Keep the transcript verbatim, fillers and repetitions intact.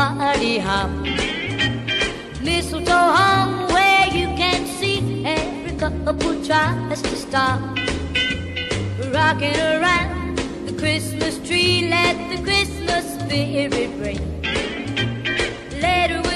party hop. Mistletoe hung where you can see every couple tries to stop. Rocking around the Christmas tree, let the Christmas spirit ring. Later